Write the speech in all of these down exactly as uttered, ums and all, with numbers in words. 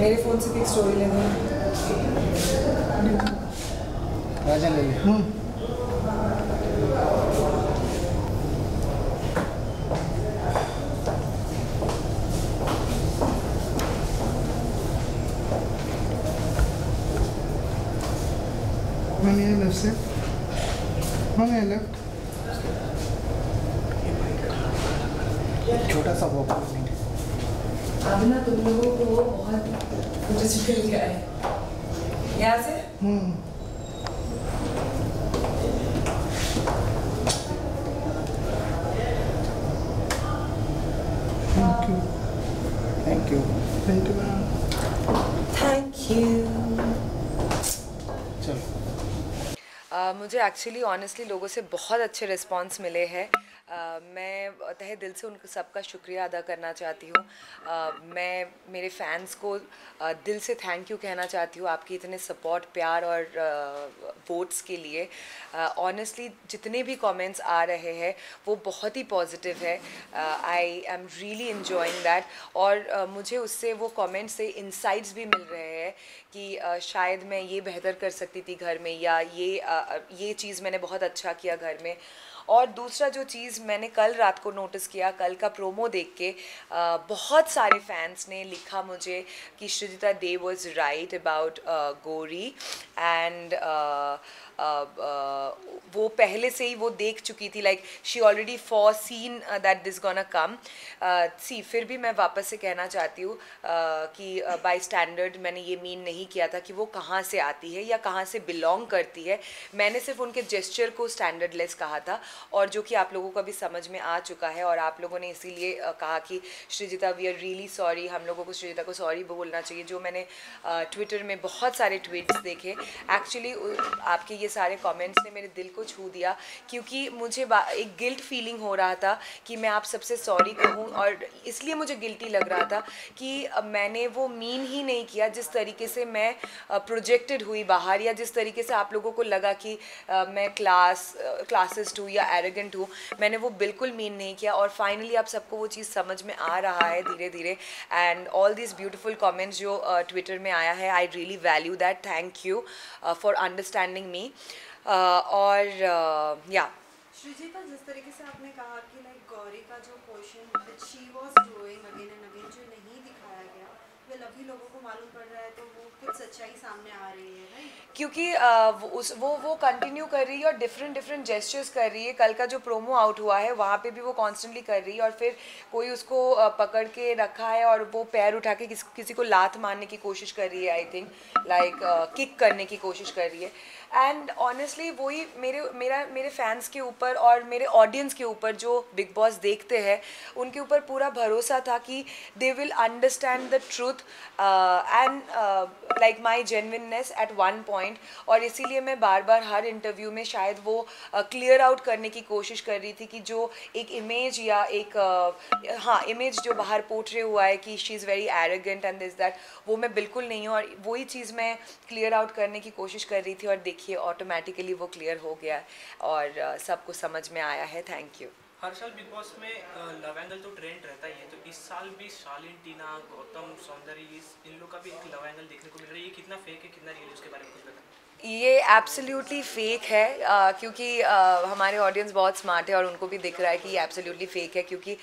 मेरे फ़ोन से भी एक स्टोरी ले दो। राजा ले ले। मैम ये लेफ्ट से, मैम ये लेफ्ट। छोटा सा वो अब ना तुम लोगों को वो बहुत कुछ मिल गया है यहाँ से। Hmm thank you thank you thank you ma'am. Thank you. चलो। Uh, मुझे एक्चुअली ऑनेस्टली लोगों से बहुत अच्छे रिस्पांस मिले हैं। uh, मैं तहे दिल से उन सबका शुक्रिया अदा करना चाहती हूँ। uh, मैं मेरे फैंस को uh, दिल से थैंक यू कहना चाहती हूँ आपकी इतने सपोर्ट, प्यार और वोट्स uh, के लिए। ऑनेस्टली uh, जितने भी कमेंट्स आ रहे हैं वो बहुत ही पॉजिटिव है। I am really enjoying that. और uh, मुझे उससे वो कमेंट्स से इंसाइट्स भी मिल रहे हैं कि uh, शायद मैं ये बेहतर कर सकती थी घर में, या ये uh, ये चीज़ मैंने बहुत अच्छा किया घर में। और दूसरा जो चीज़ मैंने कल रात को नोटिस किया, कल का प्रोमो देख के uh, बहुत सारे फैंस ने लिखा मुझे कि Srijita they was right about Gauri, and वो पहले से ही वो देख चुकी थी, like she already foreseen that this gonna come. See फिर भी मैं वापस से कहना चाहती हूँ uh, कि बाय uh, स्टैंडर्ड मैंने ये मीन नहीं किया था कि वो कहाँ से आती है या कहाँ से बिलोंग करती है। मैंने सिर्फ उनके जेस्चर को स्टैंडर्डलेस कहा था, और जो कि आप लोगों को भी समझ में आ चुका है। और आप लोगों ने इसीलिए uh, कहा कि Srijita we are really sorry, हम लोगों को श्रीजिता को सॉरी बोलना चाहिए। जो मैंने ट्विटर uh, में बहुत सारे ट्वीट्स देखे, एक्चुअली आपके ये सारे कमेंट्स ने मेरे दिल को छू दिया, क्योंकि मुझे एक गिल्ट फीलिंग हो रहा था कि मैं आप सबसे सॉरी कहूँ, और इसलिए मुझे गिल्टी लग रहा था कि मैंने वो मीन ही नहीं किया। जिस तरीके से मैं प्रोजेक्टेड हुई बाहर, या जिस तरीके से आप लोगों को लगा कि मैं क्लास क्लासिस्ट हूँ या एरोगेंट हूँ, मैंने वो बिल्कुल मीन नहीं किया। और फाइनली आप सबको वो चीज़ समझ में आ रहा है धीरे धीरे। And all this beautiful comments जो ट्विटर में आया है, I really value that. Thank you for understanding me. और या श्रीजिता, जिस तरीके से आपने कहा कि लाइक गौरी का जो question which she was doing again and again जो नहीं दिखाया गया, वो अभी लोगों को मालूम पड़ रहा है, तो वो कुछ सच्चाई सामने आ रही है, राइट? क्योंकि uh, वो उस वो वो कंटिन्यू कर रही है और डिफरेंट डिफरेंट जेस्चर्स कर रही है। कल का जो प्रोमो आउट हुआ है वहाँ पे भी वो कॉन्स्टेंटली कर रही है, और फिर कोई उसको uh, पकड़ के रखा है और वो पैर उठा के किस, किसी को लात मारने की कोशिश कर रही है। आई थिंक लाइक किक करने की कोशिश कर रही है। एंड ऑनेस्टली वही मेरे मेरा मेरे फैंस के ऊपर और मेरे ऑडियंस के ऊपर जो बिग बॉस देखते हैं, उनके ऊपर पूरा भरोसा था कि they will understand the truth and like my genuineness at one point. और इसीलिए मैं बार बार हर इंटरव्यू में शायद वो क्लियर uh, आउट करने की कोशिश कर रही थी कि जो एक इमेज या एक uh, हाँ इमेज जो बाहर पोर्ट्रे हुआ है कि she is very arrogant and this that, वो मैं बिल्कुल नहीं हूँ। और वही चीज़ मैं क्लियर आउट करने की कोशिश कर रही थी, और देखिए ऑटोमेटिकली वो क्लियर हो गया है और uh, सबको समझ में आया है। Thank you. हर साल बिग बॉस में लव एंगल तो ट्रेंड रहता ही है, तो इस साल भी शालीन, टीना, गौतम, सौंदर्य, इन लोग का भी एक लव एंगल देखने को मिल रहा है। ये कितना फेक है, कितना रियल है, उसके बारे में कुछ बताएं। ये एब्सोल्युटली फेक है, uh, क्योंकि uh, हमारे ऑडियंस बहुत स्मार्ट है और उनको भी दिख रहा है कि ये एब्सोल्युटली फेक है। क्योंकि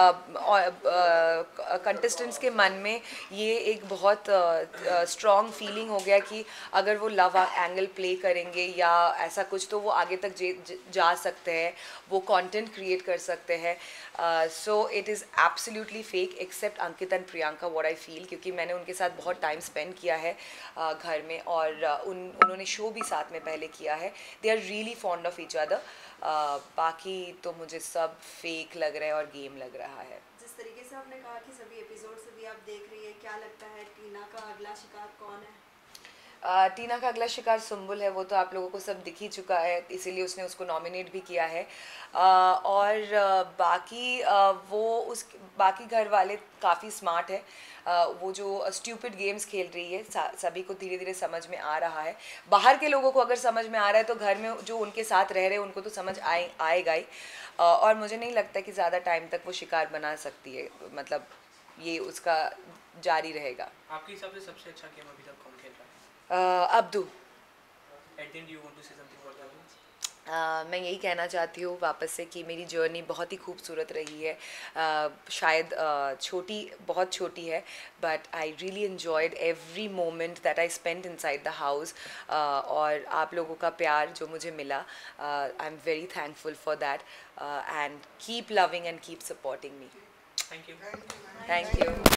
कंटेस्टेंट्स uh, uh, के मन में ये एक बहुत स्ट्रॉन्ग uh, फीलिंग uh, हो गया कि अगर वो लव एंगल प्ले करेंगे या ऐसा कुछ, तो वो आगे तक ज, ज, जा सकते हैं, वो कंटेंट क्रिएट कर सकते हैं। So it is absolutely fake except Ankit and Priyanka, what I feel, क्योंकि मैंने उनके साथ बहुत टाइम स्पेंड किया है uh, घर में, और uh, उन उन्होंने शो भी साथ में पहले किया है। They are really fond of each other. बाकी तो मुझे सब फेक लग रहा है और गेम लग रहा है। जिस तरीके से आपने कहा कि सभी एपिसोड से भी आप देख रही है, क्या लगता है टीना का अगला शिकार कौन है? Uh, टीना का अगला शिकार सुम्बुल है, वो तो आप लोगों को सब दिख ही चुका है, इसीलिए उसने उसको नॉमिनेट भी किया है। uh, और uh, बाकी uh, वो उस बाकी घर वाले काफ़ी स्मार्ट है। uh, वो जो स्ट्यूपिड गेम्स खेल रही है, सभी को धीरे धीरे समझ में आ रहा है। बाहर के लोगों को अगर समझ में आ रहा है तो घर में जो उनके साथ रह रहे हैं उनको तो समझ आए आएगा ही। uh, और मुझे नहीं लगता कि ज़्यादा टाइम तक वो शिकार बना सकती है, मतलब ये उसका जारी रहेगा। आपके हिसाब से सबसे अच्छा गेम अभी तक कौन खेल रहा है? uh, Abdu. At the end you want to say something for the Uh, मैं यही कहना चाहती हूँ वापस से कि मेरी जर्नी बहुत ही खूबसूरत रही है। uh, शायद uh, छोटी बहुत छोटी है, but I really enjoyed every moment that I spend inside the house. और आप लोगों का प्यार जो मुझे मिला, I am very thankful for that, and keep loving and keep supporting me. Thank you. Thank you.